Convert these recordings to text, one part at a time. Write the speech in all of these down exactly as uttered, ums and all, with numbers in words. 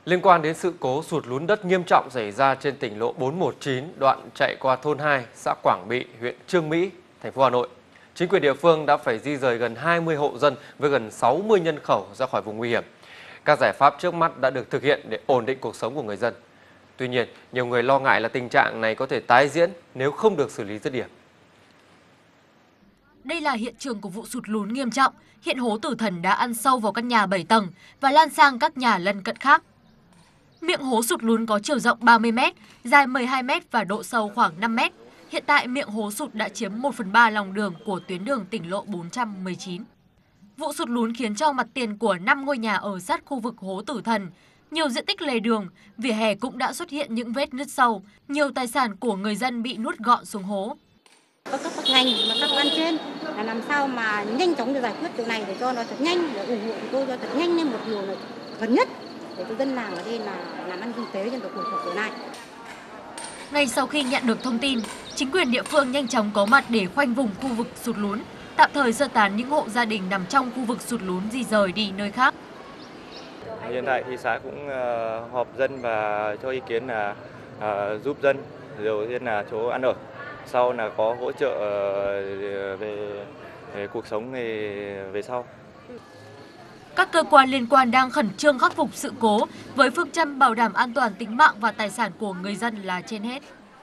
Liên quan đến sự cố sụt lún đất nghiêm trọng xảy ra trên tỉnh lộ bốn một chín đoạn chạy qua thôn hai, xã Quảng Bị, huyện Chương Mỹ, thành phố Hà Nội, chính quyền địa phương đã phải di rời gần hai mươi hộ dân với gần sáu mươi nhân khẩu ra khỏi vùng nguy hiểm. Các giải pháp trước mắt đã được thực hiện để ổn định cuộc sống của người dân. Tuy nhiên, nhiều người lo ngại là tình trạng này có thể tái diễn nếu không được xử lý dứt điểm. Đây là hiện trường của vụ sụt lún nghiêm trọng. Hiện hố tử thần đã ăn sâu vào căn nhà bảy tầng và lan sang các nhà lân cận khác. Miệng hố sụt lún có chiều rộng ba mươi mét, dài mười hai mét và độ sâu khoảng năm mét. Hiện tại miệng hố sụt đã chiếm một phần ba lòng đường của tuyến đường tỉnh lộ bốn trăm mười chín. Vụ sụt lún khiến cho mặt tiền của năm ngôi nhà ở sát khu vực hố tử thần, nhiều diện tích lề đường, vỉa hè cũng đã xuất hiện những vết nứt sâu, nhiều tài sản của người dân bị nuốt gọn xuống hố. Các cấp các ngành và các ban trên là làm sao mà nhanh chóng để giải quyết điều này để cho nó thật nhanh, để ủng hộ chúng tôi cho thật nhanh lên một điều là gần nhất để cho dân làng ở đây là làm ăn kinh tế trên cuộc sống này. Ngay sau khi nhận được thông tin, chính quyền địa phương nhanh chóng có mặt để khoanh vùng khu vực sụt lún, tạm thời sơ tán những hộ gia đình nằm trong khu vực sụt lún di rời đi nơi khác. Hiện tại thì xã cũng uh, họp dân và cho ý kiến là uh, giúp dân, đầu tiên là chỗ ăn ở, sau là có hỗ trợ uh, về, về cuộc sống về, về sau. Các cơ quan liên quan đang khẩn trương khắc phục sự cố với phương châm bảo đảm an toàn tính mạng và tài sản của người dân là trên hết.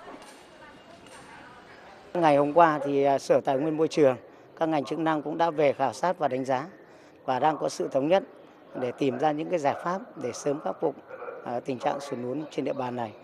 Ngày hôm qua thì Sở Tài nguyên Môi trường, các ngành chức năng cũng đã về khảo sát và đánh giá và đang có sự thống nhất để tìm ra những cái giải pháp để sớm khắc phục tình trạng sụt lún trên địa bàn này.